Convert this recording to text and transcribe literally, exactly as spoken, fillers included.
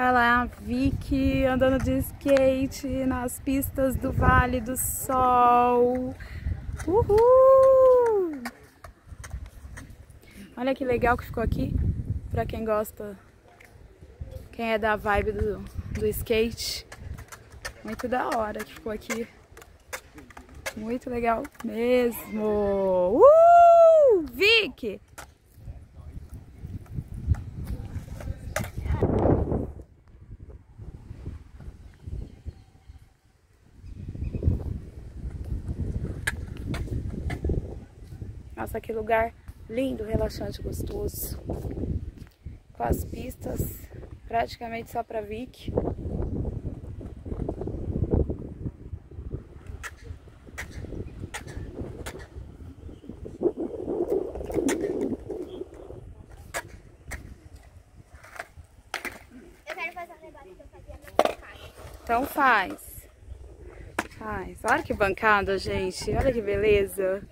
Olha lá, a Vicky andando de skate nas pistas do Vale do Sol. Uhul! Olha que legal que ficou aqui, pra quem gosta, quem é da vibe do, do skate. Muito da hora que ficou aqui. Muito legal mesmo. Uh! Vicky! Nossa, que lugar lindo, relaxante, gostoso. Com as pistas praticamente só pra Vicky. Eu quero fazer um negócio que eu fazia na minha casa. Então faz. Faz. Olha que bancada, gente. Olha que beleza.